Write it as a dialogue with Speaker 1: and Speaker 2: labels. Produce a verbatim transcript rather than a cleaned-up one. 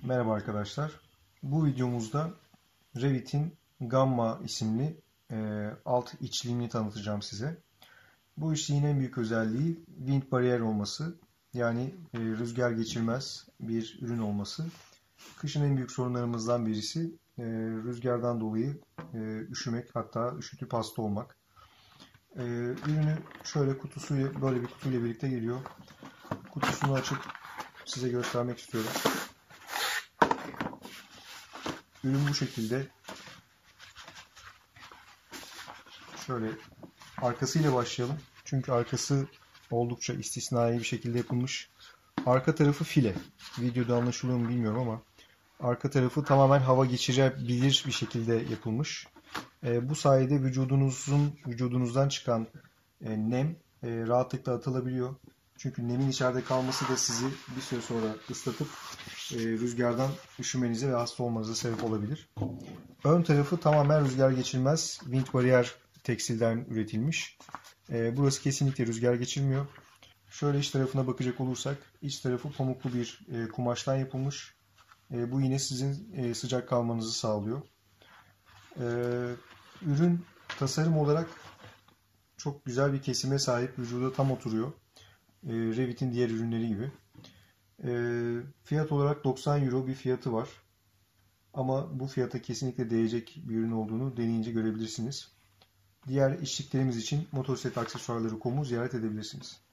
Speaker 1: Merhaba arkadaşlar. Bu videomuzda Revit'in Gamma isimli e, alt içliğini tanıtacağım size. Bu içliğin en büyük özelliği wind barrier olması. Yani e, rüzgar geçirmez bir ürün olması. Kışın en büyük sorunlarımızdan birisi e, rüzgardan dolayı e, üşümek, hatta üşütüp hasta olmak. E, ürünü şöyle kutusuyla, böyle bir kutuyla birlikte geliyor. Kutusunu açıp size göstermek istiyorum. Ürün bu şekilde. Şöyle arkasıyla başlayalım. Çünkü arkası oldukça istisnai bir şekilde yapılmış. Arka tarafı file. Videoda anlaşılıyor mu bilmiyorum ama arka tarafı tamamen hava geçirebilir bir şekilde yapılmış. E, bu sayede vücudunuzun vücudunuzdan çıkan e, nem e, rahatlıkla atılabiliyor. Çünkü nemin içeride kalması da sizi bir süre sonra ıslatıp e, rüzgardan üşümenize ve hasta olmanıza sebep olabilir. Ön tarafı tamamen rüzgar geçirmez wind barrier tekstilden üretilmiş. E, burası kesinlikle rüzgar geçirmiyor. Şöyle iç tarafına bakacak olursak, iç tarafı pamuklu bir e, kumaştan yapılmış. E, bu yine sizin e, sıcak kalmanızı sağlıyor. E, ürün tasarım olarak çok güzel bir kesime sahip, vücuda tam oturuyor. E, Revit'in diğer ürünleri gibi. E, fiyat olarak doksan euro bir fiyatı var. Ama bu fiyata kesinlikle değecek bir ürün olduğunu deneyince görebilirsiniz. Diğer içliklerimiz için motosiklet aksesuarları nokta com'u ziyaret edebilirsiniz.